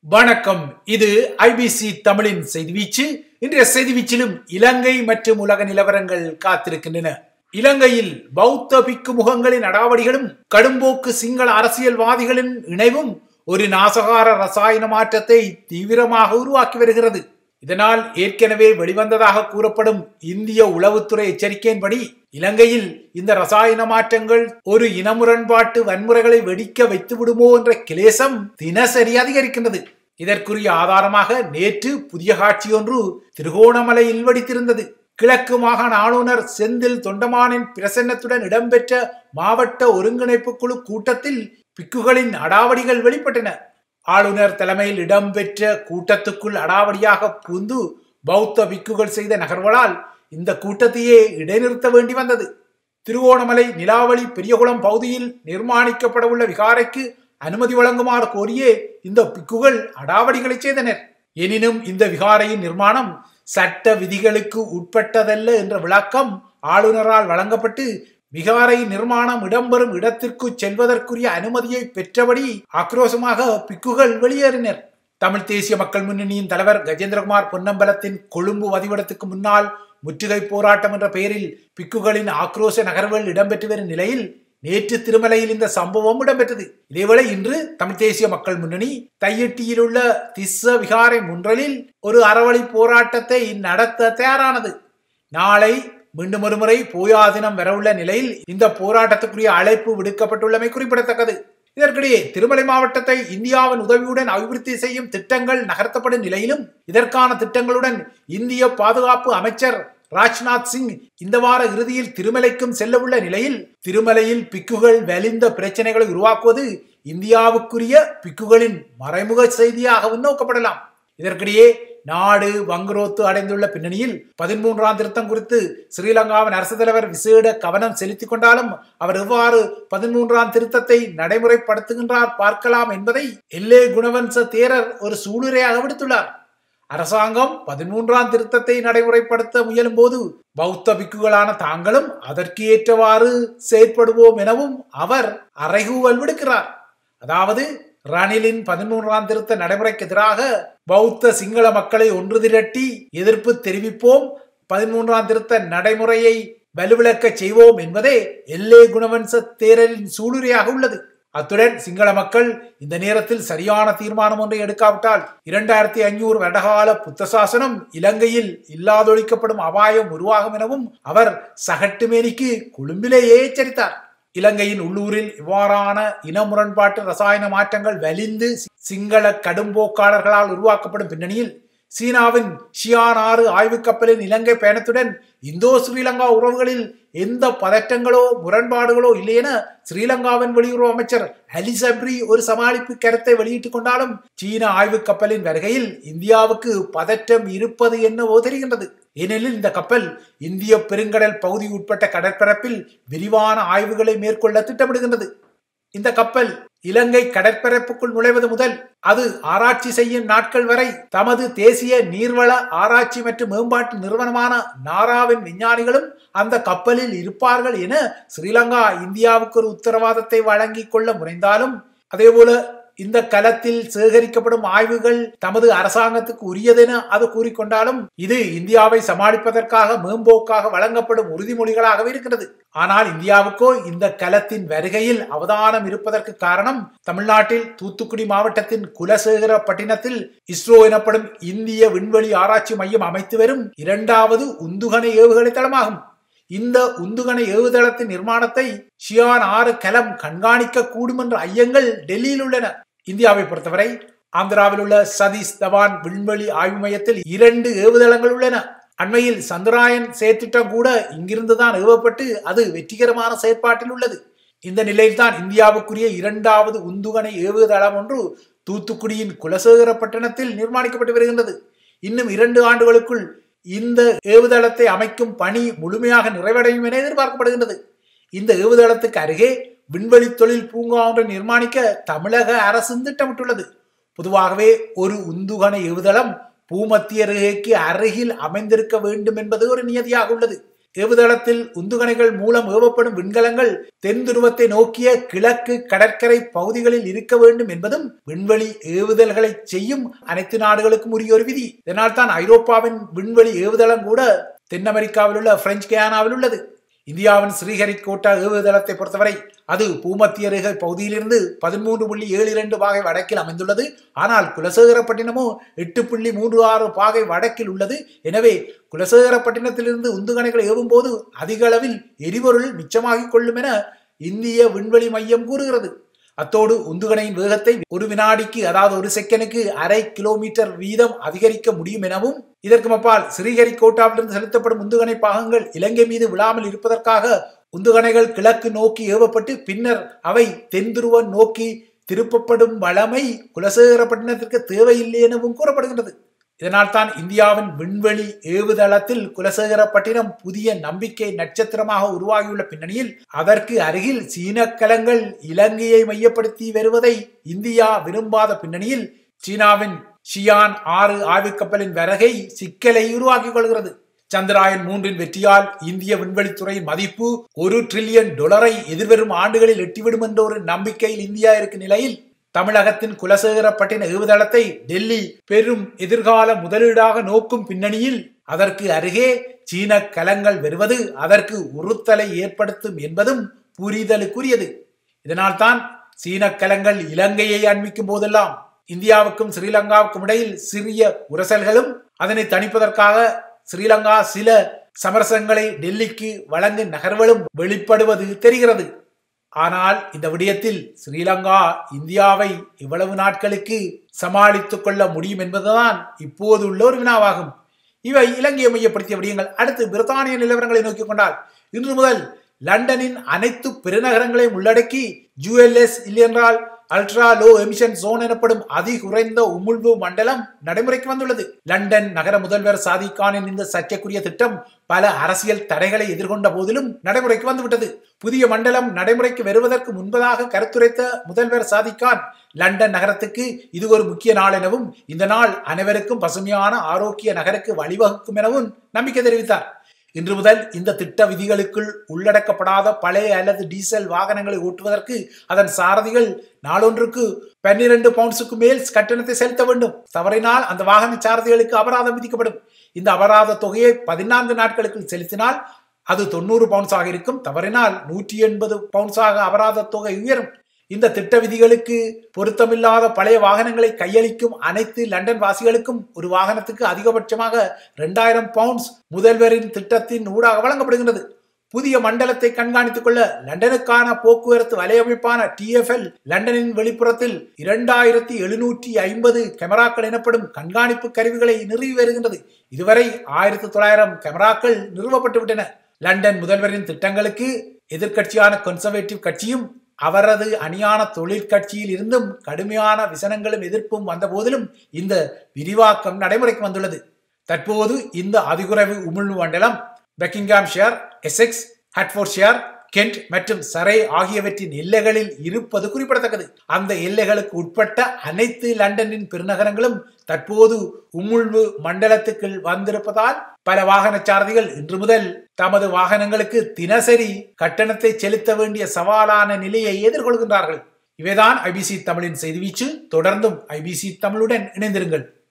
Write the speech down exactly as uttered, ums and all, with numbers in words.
வணக்கம். இது ஐபிசி தமிழின் செய்திவீச்சு. இன்றைய செய்திவீச்சிலும் இலங்கை மற்றும் உலக நிலவரங்கள் காத்திருக்கின்றன. இலங்கையில் பௌத்த பிக்கு முகங்களின் அடாவடிகளும் கடும்போக்கு சிங்கள அரசியல்வாதிகளின் இணைவும் ஒரு நாசகார ரசாயன மாற்றத்தை தீவிரமாக உருவாக்கி வருகிறது. இதனால் ஏற்கனவே வெளிவந்ததாக கூறப்படும் இந்திய உளவுத்துறை எச்சரிக்கையின்படி இலங்கையில் இந்த ரசாயன மாற்றங்கள் ஒரு இனமுரண்பாட்டு வன்முறைகளை வெடிக்க வைத்து விடுமோ என்ற கிளேசம் தினசரி அதிகரிக்கின்றது. இதற்குரிய ஆதாரமாக நேற்று புதிய காட்சி ஒன்று திருகோணமலையில் வெடித்திருந்தது. கிழக்கு மாகாண ஆளுநர் செந்தில் தொண்டமானின் பிரசன்னத்துடன் இடம்பெற்ற மாவட்ட ஒருங்கிணைப்பு குழு கூட்டத்தில் பிக்குகளின் அடாவடிகள் வெளிப்பட்டன. ஆளுநர் தலைமையில் இடம்பெற்ற கூட்டத்துக்குள் அடாவடியாக புந்து பௌத்த பிக்குகள் செய்த நகர்வுகளால் இந்த கூட்டத்தையே இடைநிறுத்த வேண்டி வந்தது. திருகோணமலை நிலாவளி பெரியகுளம் பகுதியில் நிர்மாணிக்கப்படவுள்ள விகாரைக்கு அனுமதி வழங்குமாறு கோரியே இந்த பிக்குகள் அடாவடிகளை செய்தனர். எனினும் இந்த விகாரையின் நிர்மாணம் சட்ட விதிகளுக்கு உட்பட்டதல்ல என்ற விளக்கம் ஆளுநரால் வழங்கப்பட்டு விகாரை நிர்மாணம் இடம்பெறும் இடத்திற்கு செல்வதற்குரிய அனுமதியை பெற்றபடி ஆக்ரோஷமாக பிக்குகள் வெளியேறினர். தமிழ் தேசிய மக்கள் முன்னணியின் தலைவர் கஜேந்திரகுமார் பொன்னம்பலத்தின் கொழும்பு வதிவிடத்துக்கு முன்னால் முற்றுகை போராட்டம் என்ற பெயரில் பிக்குகளின் ஆக்ரோஷ நகர்வுகள் இடம்பெற்று வரும் நிலையில் நேற்று திருமலையில் இந்த சம்பவம் இடம்பெற்றது. இதேவேளை இன்று தமிழ் தேசிய மக்கள் முன்னணி தையிட்டியில் உள்ள திஸ்ஸ விகாரை முன்றலில் ஒரு அறவழி போராட்டத்தை நடத்த தயாரானது. நாளை மீண்டும் ஒருமுறை போயா தினம் வரவுள்ள நிலையில் இந்த போராட்டத்துக்குரிய அழைப்பு விடுக்கப்பட்டுள்ளமை குறிப்பிடத்தக்கது. இதற்கிடையே திருமலை மாவட்டத்தை இந்தியாவின் உதவியுடன் அபிவிருத்தி செய்யும் திட்டங்கள் நகர்த்தப்படும் நிலையிலும் இதற்கான திட்டங்களுடன் இந்திய பாதுகாப்பு அமைச்சர் ராஜ்நாத் சிங் இந்த வார இறுதியில் திருமலைக்கும் செல்ல உள்ள நிலையில் திருமலையில் பிக்குகள் வலிந்த பிரச்சனைகளை உருவாக்குவது இந்தியாவுக்குரிய பிக்குகளின் மறைமுக செய்தியாக நோக்கப்படலாம். இதற்கிடையே நாடு வங்குரோத்து அடைந்துள்ள பின்னணியில் பதிமூன்றாம் திருத்தம் குறித்து ஸ்ரீலங்காவின் அரசு தலைவர் விசேட கவனம் செலுத்திக் கொண்டாலும் அவர் எவ்வாறு பதிமூன்றாம் திருத்தத்தை நடைமுறைப்படுத்துகின்றார் பார்க்கலாம் என்பதை எல்லே குணவன்ச தேரர் ஒரு சூளுரையாக விடுத்துள்ளார். அரசாங்கம் பதிமூன்றாம் திருத்தத்தை நடைமுறைப்படுத்த முயலும் போது பௌத்த பிக்குகளான தாங்களும் அதற்கு ஏற்றவாறு செயற்படுவோம் எனவும் அவர் அறைகூவல் விடுக்கிறார். அதாவது ரணிலின் பதிமூன்றாம் திருத்த நடைமுறைக்கு எதிராக பௌத்த சிங்கள மக்களை ஒன்று திரட்டி எதிர்ப்பு தெரிவிப்போம், பதிமூன்றாம் திருத்த நடைமுறையை வலுவிழக்க செய்வோம் என்பதே எல்லே குணவன்ச தேரரின் சூளுரையாக உள்ளது. அத்துடன் சிங்கள மக்கள் இந்த நேரத்தில் சரியான தீர்மானம் ஒன்றை எடுக்காவிட்டால் இரண்டாயிரத்தி ஐநூறு வருடகால புத்த சாசனம் இலங்கையில் இல்லாதொழிக்கப்படும் அபாயம் உருவாகும் எனவும் அவர் சகட்டுமேனிக்கு கொழும்பிலேயே எச்சரித்தார். இலங்கையின் உள்ளூரில் இவ்வாறான இன முரண்பாட்டு ரசாயன மாற்றங்கள் வலிந்து சிங்கள கடும்போக்காளர்களால் உருவாக்கப்படும் பின்னணியில் சீனாவின் ஷியான் ஆறு ஆய்வு கப்பலின் இலங்கை பயணத்துடன் இந்தோ ஸ்ரீலங்கா உறவுகளில் எந்த பதற்றங்களோ முரண்பாடுகளோ இல்லை என ஸ்ரீலங்காவின் வெளியுறவு அமைச்சர் அலி சப்ரி ஒரு சமாளிப்பு கருத்தை வெளியிட்டுக் கொண்டாலும் சீன ஆய்வு கப்பலின் வருகையில் இந்தியாவுக்கு பதற்றம் இருப்பது என்னவோ தெரிகின்றது. ஏனெனில் இந்த கப்பல் இந்திய பெருங்கடல் பகுதி உட்பட்ட கடற்பரப்பில் விரிவான ஆய்வுகளை மேற்கொள்ள திட்டமிடுகின்றது. இந்த கப்பல் இலங்கை கடற்பரப்புக்குள் நுழைவது முதல் அது ஆராய்ச்சி செய்யும் நாட்கள் வரை தமது தேசிய நீர்வள ஆராய்ச்சி மற்றும் மேம்பாட்டு நிறுவனமான நாராவின் விஞ்ஞானிகளும் அந்த கப்பலில் இருப்பார்கள் என ஸ்ரீலங்கா இந்தியாவுக்கு ஒரு உத்தரவாதத்தை வழங்கி கொள்ள முனைந்தாலும் அதேபோல இந்த களத்தில் சேகரிக்கப்படும் ஆய்வுகள் தமது அரசாங்கத்துக்கு உரியதென அது கூறிக்கொண்டாலும் இது இந்தியாவை சமாளிப்பதற்காக மேம்போக்காக வழங்கப்படும் உறுதிமொழிகளாகவே இருக்கிறது. ஆனால் இந்தியாவுக்கோ இந்த களத்தின் வருகையில் அவதானம் இருப்பதற்கு காரணம் தமிழ்நாட்டில் தூத்துக்குடி மாவட்டத்தின் குலசேகரப்பட்டினத்தில் இஸ்ரோ எனப்படும் இந்திய விண்வெளி ஆராய்ச்சி மையம் அமைத்து வரும் இரண்டாவது உந்துகணை ஏவுகணை தளமாகும். இந்த உந்துகணை ஏவுதளத்தின் நிர்மாணத்தை ஷியான் ஆறு கலம் கண்காணிக்க கூடும் என்ற ஐயங்கள் டெல்லியில் உள்ளன. இந்தியாவை பொறுத்தவரை ஆந்திராவில் உள்ள சதீஷ் தவான் விண்வெளி ஆய்வு மையத்தில் இரண்டு ஏவுதளங்கள் உள்ளன. அண்மையில் சந்திராயன் செயற்திட்டம் கூட இங்கிருந்துதான் ஏவப்பட்டு அது வெற்றிகரமான செயற்பாட்டில் உள்ளது. இந்த நிலையில்தான் இந்தியாவுக்குரிய இரண்டாவது உந்துகணை ஏவுதளம் ஒன்று தூத்துக்குடியின் குலசேகரப்பட்டினத்தில் நிர்மாணிக்கப்பட்டு வருகின்றது. இன்னும் இரண்டு ஆண்டுகளுக்குள் இந்த ஏவுதளத்தை அமைக்கும் பணி முழுமையாக நிறைவடையும் என எதிர்பார்க்கப்படுகின்றது. இந்த ஏவுதளத்துக்கு அருகே விண்வெளி தொழில் பூங்கா ஒன்றை நிர்மாணிக்க தமிழக அரசு திட்டமிட்டுள்ளது. பொதுவாகவே ஒரு உந்துகணை ஏவுதளம் பூமத்திய ரேகைக்கு அருகில் அமைந்திருக்க வேண்டும் என்பது ஒரு நியதியாக உள்ளது. ஏவுதளத்தில் உந்துகணைகள் மூலம் ஏவப்படும் விண்கலங்கள் தென் துருவத்தை நோக்கிய கிழக்கு கடற்கரை பகுதிகளில் இருக்க வேண்டும் என்பதும் விண்வெளி ஏவுதல்களை செய்யும் அனைத்து நாடுகளுக்கும் உரிய ஒரு விதி. இதனால் தான் ஐரோப்பாவின் விண்வெளி ஏவுதளம் கூட தென் அமெரிக்காவில் உள்ள பிரெஞ்சு கயானாவில் உள்ளது. இந்தியாவின் ஸ்ரீஹரிகோட்டா ஏவுதளத்தை பொறுத்தவரை அது பூமத்திய ரேகை பகுதியிலிருந்து பதிமூன்று புள்ளி ஏழு இரண்டு பாகை வடக்கில் அமைந்துள்ளது. ஆனால் குலசேகரப்பட்டினமோ எட்டு புள்ளி மூன்று ஆறு பாகை வடக்கில் உள்ளது. எனவே குலசேகரப்பட்டினத்திலிருந்து உந்துகணைகளை ஏவும் போது அதிக அளவில் எரிபொருள் மிச்சமாகிக் கொள்ளும் என இந்திய விண்வெளி மையம் கூறுகிறது. அத்தோடு உந்துகணையின் வேகத்தை ஒரு வினாடிக்கு அதாவது ஒரு செகண்டுக்கு அரை கிலோமீட்டர் வீதம் அதிகரிக்க முடியும் எனவும், இதற்கு அப்பால் ஸ்ரீஹரிகோட்டாவிலிருந்து செலுத்தப்படும் உந்துகணை பாகங்கள் இலங்கை மீது விழாமல் இருப்பதற்காக உந்துகணைகள் கிழக்கு நோக்கி ஏவப்பட்டு பின்னர் அவை தென் துருவம் நோக்கி திருப்பப்படும் வளமை குலசேகரப்பட்டினத்திற்கு தேவையில்லை எனவும் கூறப்படுகின்றது. இதனால் தான் இந்தியாவின் விண்வெளி ஏவுதளத்தில் குலசேகரப்பட்டினம் புதிய நம்பிக்கை நட்சத்திரமாக உருவாகியுள்ள பின்னணியில் அதற்கு அருகில் சீன கலங்கள் இலங்கையை மையப்படுத்தி வருவதை இந்தியா விரும்பாத பின்னணியில் சீனாவின் ஷியான் ஆறு ஆய்வு கப்பலின் வருகை சிக்கலை உருவாக்கிக் கொள்கிறது. சந்திராயன் மூன்றின் வெற்றியால் இந்திய விண்வெளித்துறையின் மதிப்பு ஒரு டிரில்லியன் டாலரை எதிர்வரும் ஆண்டுகளில் எட்டிவிடும் என்ற ஒரு நம்பிக்கையில் இந்தியா இருக்கும் நிலையில் தமிழகத்தின் குலசேகரப்பட்டின ஏவுதளத்தை டெல்லி பெரும் எதிர்கால முதலீடாக நோக்கும் பின்னணியில் அதற்கு அருகே சீன கலங்கள் வருவது அதற்கு உறுத்தலை ஏற்படுத்தும் என்பதும் புரிதலுக்குரியது. இதனால் தான் சீன கலங்கள் இலங்கையை அண்மிக்கும் போதெல்லாம் இந்தியாவுக்கும் ஸ்ரீலங்காவுக்கும் இடையில் சிறிய உரசல்களும் அதனை தணிப்பதற்காக ஸ்ரீலங்கா சில சமரசங்களை டெல்லிக்கு வழங்கும் நகர்வுகளும் வெளிப்படுவது தெரிகிறது. ஆனால் இந்த விடயத்தில் ஸ்ரீலங்கா இந்தியாவை இவ்வளவு நாட்களுக்கு சமாளித்துக் கொள்ள முடியும் என்பதுதான் இப்போது உள்ள ஒரு வினாவாகும். இவை இலங்கையை மையப்படுத்திய விடயங்கள். அடுத்து பிரித்தானிய நிலவரங்களை நோக்கிக் கொண்டால் இன்று முதல் லண்டனின் அனைத்து பெருநகரங்களையும் உள்ளடக்கி யூஎல்எஸ் இல்லையென்றால் அல்ட்ரா லோ எமிஷன் ஜோன் எனப்படும் அதி குறைந்த உமிழ்வு மண்டலம் நடைமுறைக்கு வந்துள்ளது. லண்டன் நகர முதல்வர் சாதிக் கானின் இந்த சர்ச்சைக்குரிய திட்டம் பல அரசியல் தடைகளை எதிர்கொண்ட போதிலும் நடைமுறைக்கு வந்துவிட்டது. புதிய மண்டலம் நடைமுறைக்கு வருவதற்கு முன்பதாக கருத்துரைத்த முதல்வர் சாதிக் கான் லண்டன் நகரத்துக்கு இது ஒரு முக்கிய நாள் எனவும் இந்த நாள் அனைவருக்கும் பசுமையான ஆரோக்கிய நகருக்கு வழிவகுக்கும் எனவும் நம்பிக்கை தெரிவித்தார். இன்று முதல் இந்த திட்ட விதிகளுக்குள் உள்ளடக்கப்படாத பழைய அல்லது டீசல் வாகனங்களை ஓட்டுவதற்கு அதன் சாரதிகள் நாளொன்றுக்கு பன்னிரண்டு பவுண்ட்ஸுக்கு மேல் கட்டணத்தை செலுத்த வேண்டும். தவறினால் அந்த வாகன சாரதிகளுக்கு அபராதம் விதிக்கப்படும். இந்த அபராத தொகையை பதினான்கு நாட்களுக்கு செலுத்தினால் அது தொண்ணூறு பவுண்ட்ஸாக இருக்கும். தவறினால் நூற்றி எண்பது பவுண்ட்ஸாக அபராத தொகை உயரும். இந்த திட்ட விதிகளுக்கு பொருத்தமில்லாத பழைய வாகனங்களை கையளிக்கும் அனைத்து லண்டன் வாசிகளுக்கும் ஒரு வாகனத்துக்கு அதிகபட்சமாக இரண்டாயிரம் பவுண்ட்ஸ் முதல்வரின் திட்டத்தின் ஊடாக வழங்கப்படுகின்றது. புதிய மண்டலத்தை கண்காணித்துக் கொள்ள லண்டனுக்கான போக்குவரத்து வலையமைப்பான டி எஃப் எல் லண்டனின் வெளிப்புறத்தில் இரண்டாயிரத்தி எழுநூற்றி ஐம்பது கேமராக்கள் எனப்படும் கண்காணிப்பு கருவிகளை நிறுவி வருகின்றது. இதுவரை ஆயிரத்தி தொள்ளாயிரம் கேமராக்கள் நிறுவப்பட்டு விட்டன. லண்டன் முதல்வரின் திட்டங்களுக்கு எதிர்கட்சியான கன்சர்வேட்டிவ் கட்சியும் அவரது அணியான தொழிற்கட்சியில் இருந்தும் கடுமையான விசனங்களும் எதிர்ப்பும் வந்த போதிலும் இந்த விரிவாக்கம் நடைமுறைக்கு வந்துள்ளது. தற்போது இந்த அதிகுறைவு உமிழ்வு மண்டலம் பக்கிங்ஹாம்ஷயர், எசெக்ஸ், ஹட்ஃபோர்ட்ஷயர், கென்ட் மற்றும் சரே ஆகியவற்றின் எல்லைகளில் இருப்பது குறிப்பிடத்தக்கது. அந்த எல்லைகளுக்கு உட்பட்ட அனைத்து லண்டனின் பெருநகரங்களும் தற்போது உமிழ்வு மண்டலத்துக்கு வந்திருப்பதால் பல வாகன சாரதிகள் இன்று முதல் தமது வாகனங்களுக்கு தினசரி கட்டணத்தை செலுத்த வேண்டிய சவாலான நிலையை எதிர்கொள்கின்றார்கள். இவைதான் ஐபிசி தமிழின் செய்தி வீச்சு. தொடர்ந்தும் ஐபிசி தமிழுடன் இணைந்திருங்கள்.